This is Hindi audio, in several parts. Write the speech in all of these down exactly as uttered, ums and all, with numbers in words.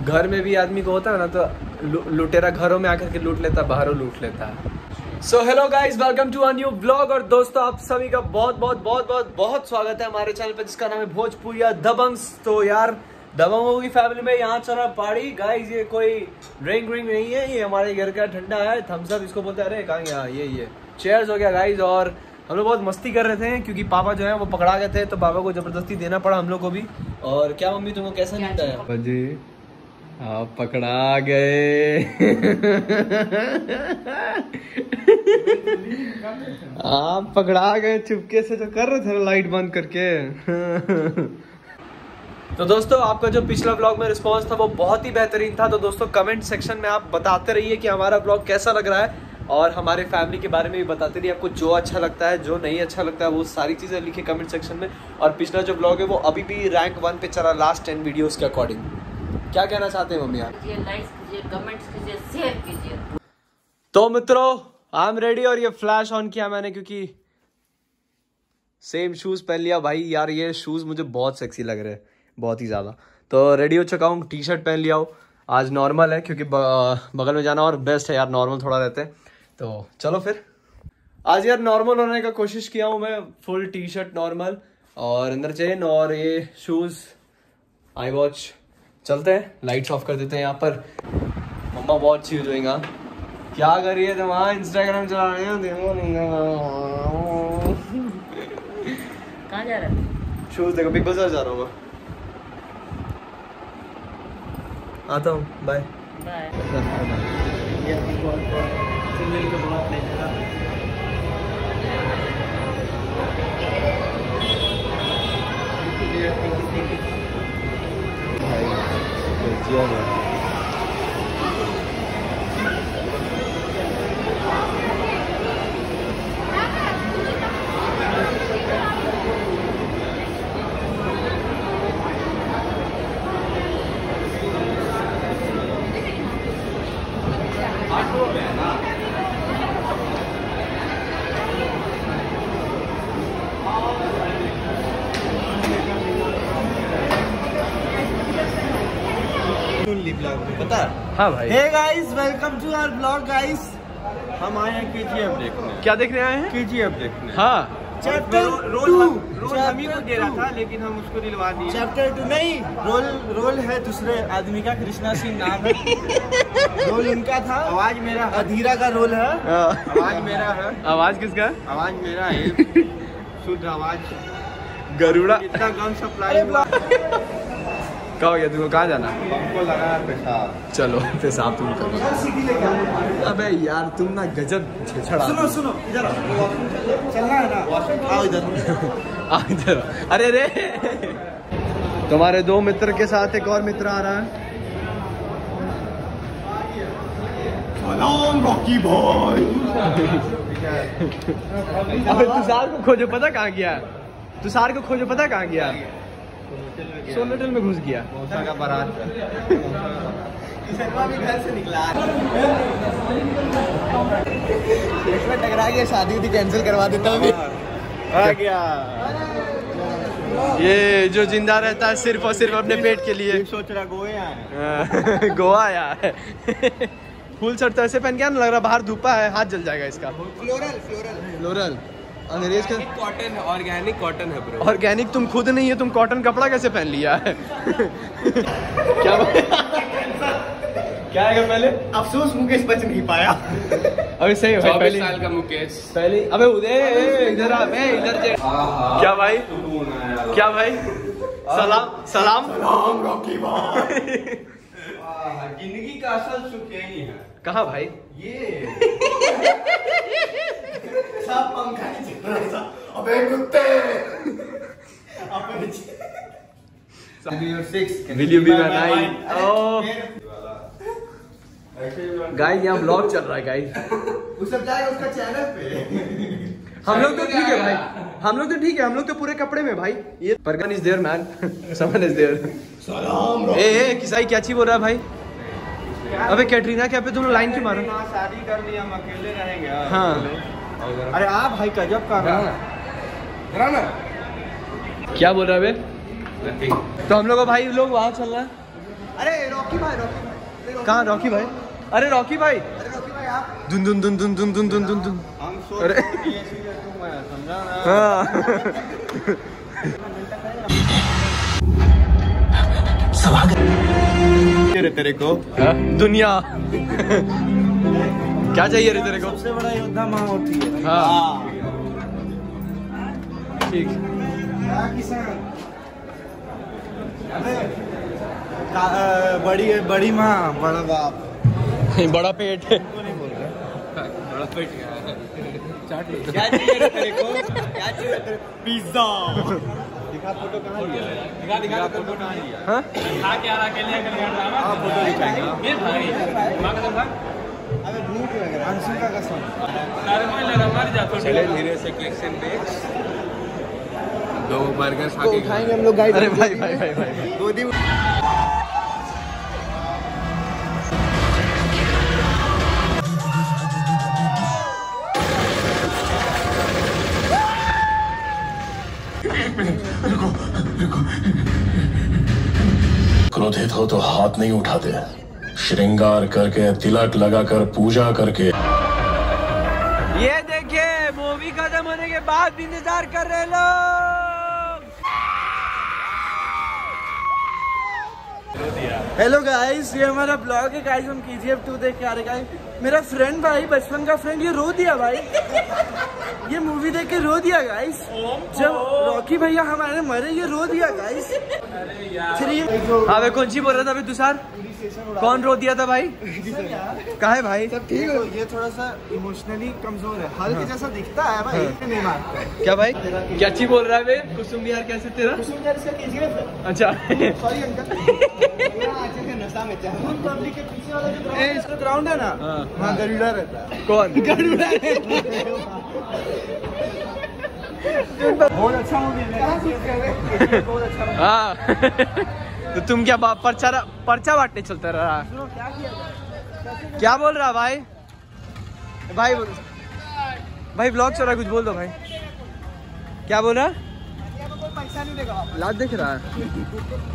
घर में भी आदमी को होता है ना तो लुटेरा घरों में आकर के लूट लेता, बाहरों लूट लेता है। So hello guys, welcome to a new vlog. और दोस्तों आप सभी का बहुत बहुत बहुत बहुत बहुत स्वागत है हमारे चैनल पे जिसका नाम है भोजपुरिया दबंग्स। तो यार दबंगों की फैमिली में यहाँ चल रहा पार्टी गाइज। ये कोई ड्रिंक व्रिंक नहीं है, ये हमारे घर का ठंडा है, थम्स अप इसको बोलते हैं। अरे कहाँ यहाँ ये ये चेयर्स हो गया गाइज। और हम लोग बहुत मस्ती कर रहे थे क्योंकि पापा जो है वो पकड़ा गए थे, तो पापा को जबरदस्ती देना पड़ा हम लोग को भी। और क्या मम्मी तुमको कैसा नींद आया? जी आप पकड़ा गए। आप पकड़ा गए चुपके से, तो कर रहे थे लाइट बंद करके। तो दोस्तों आपका जो पिछला व्लॉग में रिस्पांस था वो बहुत ही बेहतरीन था। तो दोस्तों कमेंट सेक्शन में आप बताते रहिए कि हमारा व्लॉग कैसा लग रहा है, और हमारे फैमिली के बारे में भी बताते रहिए। आपको जो अच्छा लगता है, जो नहीं अच्छा लगता है, वो सारी चीज़ें लिखिए कमेंट सेक्शन में। और पिछला जो व्लॉग है वो अभी भी रैंक वन पे चला लास्ट टेन वीडियोस के अकॉर्डिंग। क्या कहना चाहते हैं मम्मी आप? लाइक कीजिए, कमेंट्स कीजिए, शेयर कीजिए। तो मित्रों आई एम रेडी। और ये फ्लैश ऑन किया मैंने क्योंकि सेम शूज पहन लिया भाई। यार ये शूज मुझे बहुत सेक्सी लग रहे हैं, बहुत ही ज्यादा। तो रेडी हो चुका हूँ, टी शर्ट पहन लिया हूँ। आज नॉर्मल है क्योंकि बगल में जाना, और बेस्ट है यार नॉर्मल थोड़ा रहते हैं। तो चलो फिर आज यार नॉर्मल होने का कोशिश किया हूँ मैं। फुल टी शर्ट नॉर्मल और अंदर चेन और ये शूज, आई वॉच। चलते हैं, लाइट्स ऑफ कर देते हैं यहाँ पर। मम्मा बहुत सी डूइंग। क्या कर रही है तुम? वहाँ इंस्टाग्राम चला रहे हो? देखो कहाँ जा रहा है? शूज देखो, बिग बाजार जा रहा हूँ। आता हूँ, बाय बाय। पता? हाँ भाई। Hey guys, welcome to our blog guys. हम आए हैं केजीएफ देखने। क्या देखने आए हैं? केजीएफ देखने। हाँ चैप्टर रोल रोल हम ही को दे रहा था, लेकिन हम उसको दिलवा दिए। चैप्टर टू नहीं, रोल रोल है दूसरे आदमी का, कृष्णा सिंह नाम है। रोल उनका था, आवाज मेरा, अधीरा का रोल है, आवाज मेरा है। आवाज किसका? आवाज मेरा है, शुद्ध आवाज गरुड़ा। इतना गन सप्लाई। क्या हो गया तुमको? कहाँ जाना? हमको लगा पेशाब। चलो पेशाब तुम करो। अबे यार तुम ना गजब छेछड़ा। सुनो सुनो, इधर चलना है ना, आओ इधर। आ इधर। अरे रे तुम्हारे दो मित्र के साथ एक और मित्र आ रहा है। सलाम रॉकी भाई। अबे तुषार को खोजो, पता कहाँ गया? तुषार को खोजो, पता कहाँ गया? सोनेटल में घुस गया। का बारात भी घर से निकला। इसमें टकरा गया, शादी उदी कैंसिल करवा देता हूँ। आ गया ये जो जिंदा रहता है सिर्फ और सिर्फ अपने पेट के लिए। सोच रहा गोवा गोवा आया है। फुल शर्ट तो ऐसे पहन के ना लग रहा बाहर धूपा है, हाथ जल जाएगा इसका। फ्लोरल फ्लोरल फ्लोरल अंग्रेज का कॉटन, ऑर्गेनिक कॉटन है ब्रो। ऑर्गेनिक तुम खुद नहीं है, तुम कॉटन कपड़ा कैसे पहन लिया है? क्या क्या है पहले? अफसोस मुकेश बच नहीं पाया। अभी सही भाई, पहले साल का मुकेश पहले। अबे उदय इधर आ, मैं इधर से। क्या भाई? क्या भाई? सलाम सलाम सलाम रॉकी भाई। जिंदगी का असल सुख यही है। कहाँ भाई? ये सब पंखा नीचे चल रहा। अबे कुत्ते। Will you be my knight? Guys यहाँ ब्लॉग चल रहा है गाइस। वो सब जाएगा उसका चैनल पे। हम लोग तो ठीक है भाई, हम लोग तो ठीक है, हम लोग तो पूरे कपड़े में भाई। ये परगन इज देयर मैन, समन इज देयर। सलाम। ए ए किसाई क्या चीज बोल रहा है भाई? अबे कैटरीना क्या पे तुम लाइन क्यों मारो? शादी कर ली, हम अकेले रहेंगे। हाँ अरे आप भाई गजब का क्या बोल रहा है बे? तो हम लोग का भाई लोग वहाँ चल रहा है। अरे रॉकी भाई, रॉकी भाई कहाँ रॉकी भाई? अरे रॉकी भाई, अरे रॉकी भाई आप दुन दुन दुन दुन दुन दुन दुन दुन दुन। हम अरे समझा ना। हाँ तेरे तेरे को दुनिया क्या चाहिए रे तेरे को? सबसे बड़ा योद्धा माँ होती है। हाँ ठीक। बड़ी बड़ी माँ बड़ा बाप बड़ा पेट। बड़ा पेट क्या चाहिए रे तेरे को? क्या चाहिए तेरे? पिज्जा। दिखा फोटो कहाँ लिया है? दिखा दिखा फोटो कहाँ लिया है? हाँ खा के आ रहा अकेले अकेले हाँ फोटो दिखाएंगे। ये भाई माँ कसम भाई अबे भूख लग रहा है अंशु का कसम। अरे मैं लगा मार जा तो चले धीरे से केक से बेच दो बर्गर खा के खाएंगे हम लोग। अरे भाई भाई भाई भाई गोदी क्रोधित हो तो हाथ नहीं उठाते, श्रृंगार करके तिलक लगाकर पूजा करके। ये देखिए मूवी खत्म होने के बाद इंतजार कर रहे लोग। हेलो गाइस, ये हमारा ब्लॉग है गाइस। हम केजीएफ टू देख के आ रहे गाइस। मेरा फ्रेंड भाई, बचपन का फ्रेंड, ये रो दिया भाई। ये मूवी देख के रो दिया गाइस। जब रॉकी भैया हमारे मरे, ये रो दिया गाइस। हाँ वे कौन सी बोल रहा था अभी तुषार? कौन रो दिया था भाई? कहा है भाई? सब ठीक है। ये थोड़ा सा इमोशनली कमजोर है, हल्क जैसा दिखता है भाई। हाँ। नहीं मारता क्या भाई? क्या अच्छी बोल रहा है वे? कुसुम बिहार कैसे तेरा? कुसुम बिहार इसका केजीएफ है। अच्छा सॉरी अंकल। नशा में पब्लिक के पीछे वाला जो ए, इसका ग्राउंड है ना, हाँ गरुड़ा रहता है। कौन गरुड़ा? बहुत अच्छा मूवी है, बहुत अच्छा। हाँ तो तुम क्या बा- पर्चा पर्चा बांटने चलता रहा? क्या किया? क्या बोल रहा भाई? भाई भाई ब्लॉग चल रहा, कुछ बोल दो भाई। क्या बोल रहा? पैसा नहीं देगा। लात दिख रहा है।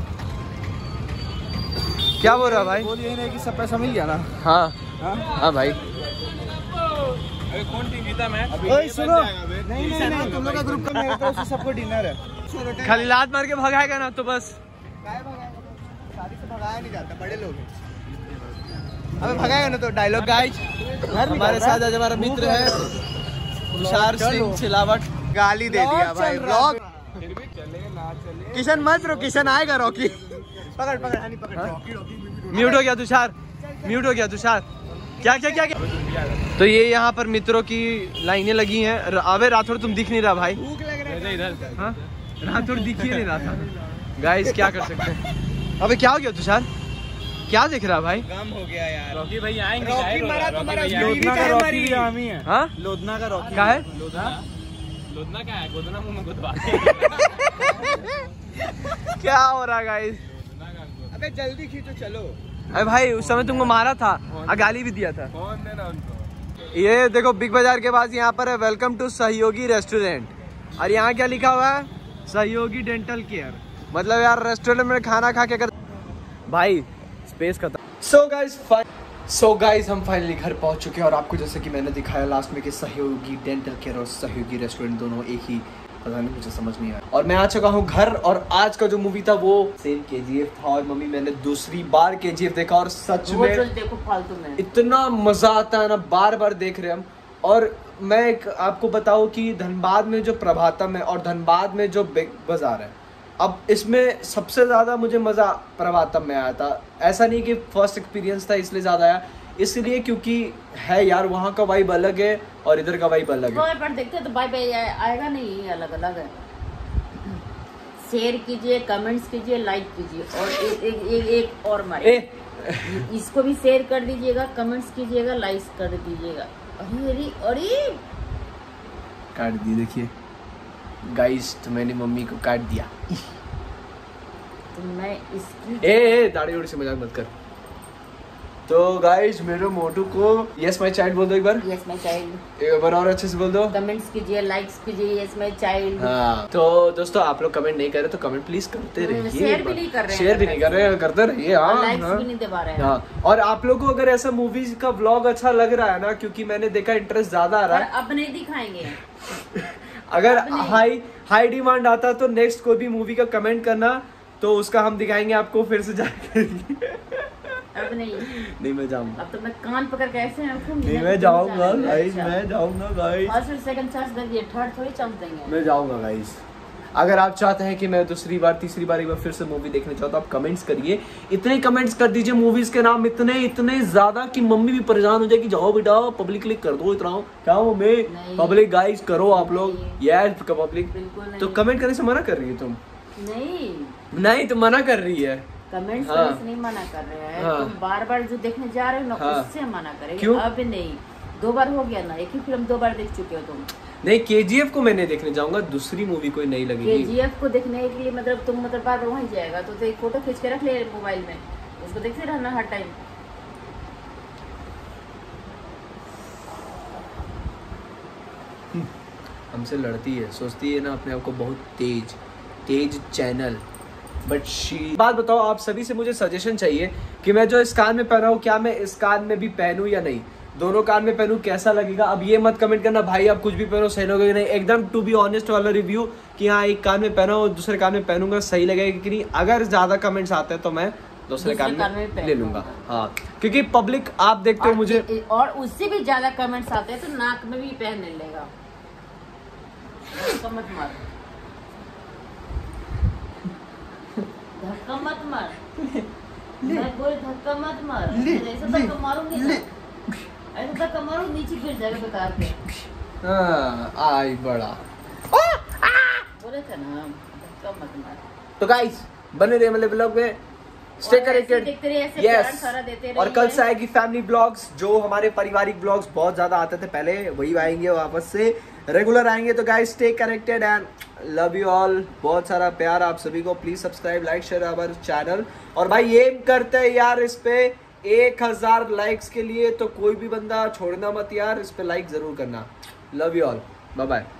क्या बोल रहा भाई? बोल यही नहीं कि सब पैसा मिल गया ना। हाँ हाँ हाँ भाई। अरे कौन टीम जीता मैच? ओए सुनो, नहीं नहीं नहीं, तुम लोग का ग्रुप का मेरे तरफ से सबको डिनर है। खाली लात मार के भगाएगा ना तो बस। काय भगाएगा? शादी से भगाया नहीं जाता, बड़े लोग हैं। अबे भगाएगा ना तो डायलॉग गाइस। हमारे साथ आज हमारा मित्र है तुषार सिंह सिलावट। गाली दे दिया भाई। ब्लॉग फिर भी चले ना चले। किशन मत रो, किशन आएगा रॉकी। पकड़ पकड़ हनी पकड़। रॉकी रॉकी म्यूट हो गया तुषार, म्यूट हो गया तुषार। क्या क्या क्या क्या? तो ये यहाँ पर मित्रों की लाइनें लगी हैं। अबे राठौड़ तुम दिख नहीं रहा भाई। भूख लग रहा है इधर। हाँ राठौड़ दिख ही नहीं रहा था। गाइस क्या कर सकते हैं? अबे क्या हो गया तुषार? क्या देख रहा भाई? काम हो गया यार। रॉकी भाई आएंगे। रॉकी मारा तुम्हारा लोधना का रॉकी भी हम ही है। हाँ लोधना का रॉकी क्या है? लोधना लोधना क्या है? गोदना मुंह में गुदवा। क्या हो रहा गाइस? अबे जल्दी खींचो चलो। अरे भाई उस समय तुमको मारा था और गाली भी दिया था। कौन देना उनको? ये देखो बिग बाजार के पास यहाँ पर है वेलकम टू सहयोगी रेस्टोरेंट। और यहाँ क्या लिखा हुआ है? सहयोगी डेंटल केयर। मतलब यार रेस्टोरेंट में खाना खा के कर भाई स्पेस खत्म। सो गाइस सो गाइस हम फाइनली घर पहुंच चुके हैं। और आपको जैसे कि मैंने दिखाया लास्ट में कि सहयोगी डेंटल केयर और सहयोगी रेस्टोरेंट दोनों एक ही, पता नहीं मुझे समझ नहीं आया। और मैं आ चुका हूँ घर। और आज का जो मूवी था वो सेम केजीएफ था। और मम्मी मैंने दूसरी बार केजीएफ देखा और सच वो में जो देखो फालतू में इतना मजा आता है ना, बार बार देख रहे हम। और मैं एक आपको बताऊं कि धनबाद में जो प्रभातम है और धनबाद में जो बिग बाजार है, अब इसमें सबसे ज़्यादा मुझे मज़ा प्रभातम में आया था। ऐसा नहीं कि फर्स्ट एक्सपीरियंस था इसलिए ज़्यादा आया, इसलिए क्योंकि है यार वहाँ का वाइब अलग है और इधर का वाइब अलग है। पर देखते तो बाय बाय आएगा नहीं, अलग अलग है। शेयर कीजिए, कमेंट्स कीजिए, लाइक कीजिए और एक एक एक, एक और मारे ए इसको भी शेयर कर दीजिएगा, कमेंट्स कीजिएगा, लाइक कर दीजिएगा। अरे अरे अरे काट दी देखिए गाइस, तो मैंने मम्मी को काट दिया। तो मैं इसकी ए, ए दाढ़ी उड़ी से मजाक मत कर। तो गाइस मेरे मोटू को यस माय चाइल्ड बोल दो एक बार। Yes my child. एक बार और अच्छे से बोल दो। कमेंट्स कीजिए, लाइक्स कीजिए, यस माय चाइल्ड। हाँ तो दोस्तों आप लोग कमेंट नहीं कर रहे तो कमेंट प्लीज करते रहिए। शेयर भी नहीं कर रहे हैं। शेयर भी नहीं कर रहे, करते रहिए। हाँ लाइक्स हाँ भी नहीं दबा रहे हैं। हाँ। और आप लोग को अगर ऐसा मूवीज का व्लॉग अच्छा लग रहा है ना, क्योंकि मैंने देखा इंटरेस्ट ज्यादा आ रहा है, अब नहीं दिखाएंगे। अगर हाई हाई डिमांड आता तो नेक्स्ट कोई भी मूवी का कमेंट करना, तो उसका हम दिखाएंगे आपको फिर से जाकर। अब नहीं नहीं मैं जाऊंगा। अब तो मैं कान पकड़ के ऐसे रखूंगी। नहीं मैं जाऊंगा गाइस, मैं जाऊंगा गाइस। फर्स्ट सेकंड चांस देंगे, थर्ड थोड़ी चांस देंगे। मैं जाऊंगा गाइस। अगर आप चाहते हैं कि मैं दूसरी बार तीसरी बार एक बार फिर से मूवी देखने चाहता हूं तो आप कमेंट्स करिए। इतने कमेंट्स कर दीजिए मूवीज के नाम, इतने इतने ज्यादा कि मम्मी भी परेशान हो जाएगी। जाओ बेटा पब्लिक क्लिक कर दो इतना। क्या मम्मी पब्लिक गाइस करो आप लोग यार पब्लिक। तो कमेंट करने से मना कर रही है तुम? नहीं नहीं तो मना कर रही है। कमेंट्स हाँ। नहीं मना कर रहे हैं। हाँ। तुम बार बार जो देखने जा रहे हो ना हाँ। उससे मना करेंगे। क्यों? अब नहीं, दो बार हो गया ना, एक ही फिल्म दो बार देख चुके हो तुम। नहीं केजीएफ को मैंने देखने जाऊंगा, दूसरी मूवी कोई नहीं लगेगी। केजीएफ को देखने के लिए मतलब तुम मतलब बार बार वहीं जाएगा तो, तो एक फोटो खींच के रख ले मोबाइल में, उसको देखते रहना हर टाइम। हमसे लड़ती है, सोचती है ना अपने आप को बहुत तेज तेज चैनल। बट शी बात बताओ, आप सभी से मुझे सजेशन चाहिए कि मैं जो इस कान में पहना हूँ क्या मैं इस कान में भी पहनूं या नहीं, दोनों कान में पहनूं कैसा लगेगा। अब ये मत कमेंट करना भाई आप कुछ भी पहनो सही लगेगा नहीं, एकदम टू बी ऑनेस्ट वाला रिव्यू कि हाँ एक कान में पहना और दूसरे कान में पहनूंगा सही लगेगा कि नहीं। अगर ज्यादा कमेंट्स आते हैं तो मैं दूसरे कान में, में ले लूंगा। हाँ क्योंकि पब्लिक आप देखते हो मुझे, और उससे भी ज्यादा कमेंट्स आते हैं तो नाक में भी पहन लेगा। धक्का मत मार, धक्का मत मार, मैं बोल धक्का मत मार। ऐसा धक्का मारूंगी ना, ऐसा धक्का मारूं नीचे गिर जाएगा बेकार के। हाँ आई बड़ा बोले थे ना धक्का मत मार। तो गाइस बने रहे मतलब ब्लॉग में, स्टे कनेक्टेड। यस और कल से आएगी फैमिली ब्लॉग्स, जो हमारे पारिवारिक ब्लॉग्स बहुत ज्यादा आते थे पहले वही आएंगे वापस से, रेगुलर आएंगे। तो guys stay connected and love you all. बहुत सारा प्यार आप सभी को। Please subscribe like share our channel. और भाई एम करते हैं यार इस पे एक हजार लाइक्स के लिए, तो कोई भी बंदा छोड़ना मत यार, इस पे लाइक जरूर करना। Love you all, bye bye.